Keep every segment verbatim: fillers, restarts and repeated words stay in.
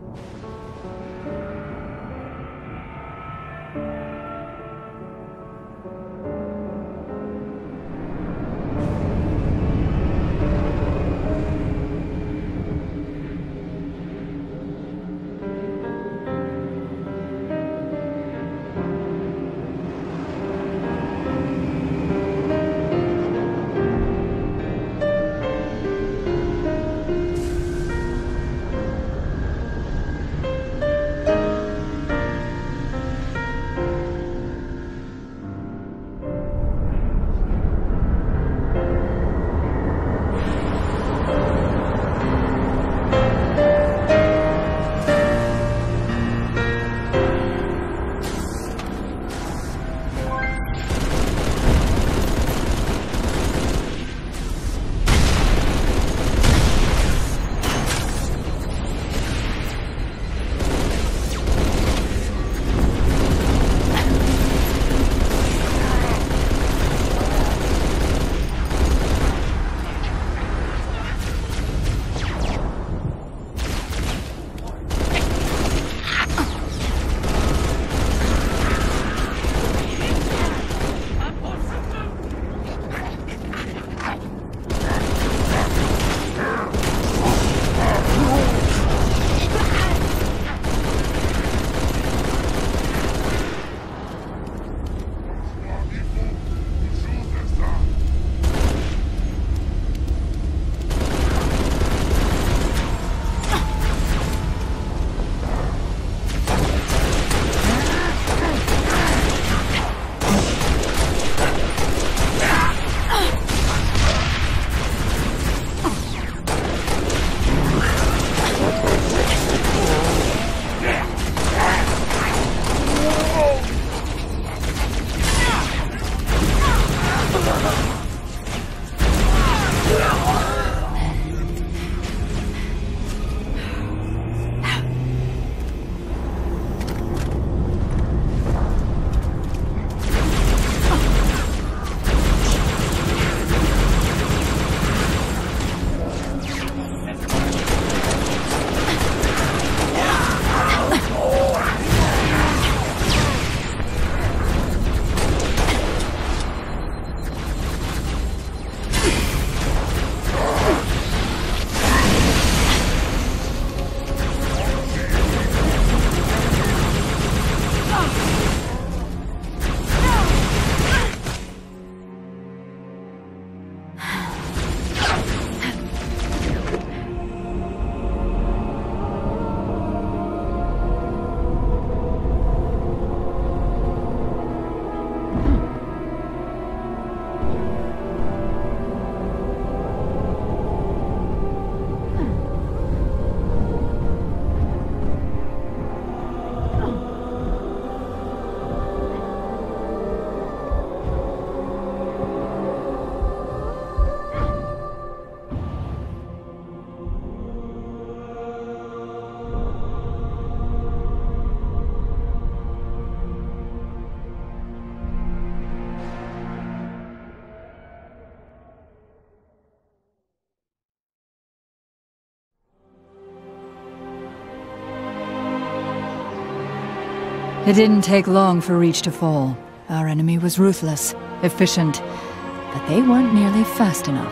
It didn't take long for Reach to fall. Our enemy was ruthless, efficient, but they weren't nearly fast enough.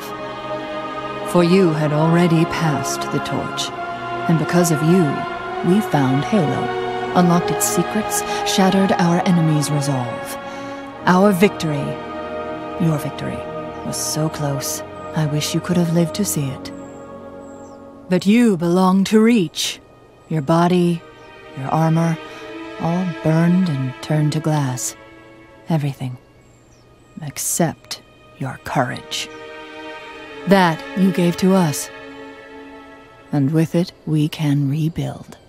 For you had already passed the torch, and because of you, we found Halo, unlocked its secrets, shattered our enemy's resolve. Our victory, your victory, was so close. I wish you could have lived to see it. But you belong to Reach. Your body, your armor, all burned and turned to glass. Everything. Except your courage. That you gave to us. And with it, we can rebuild.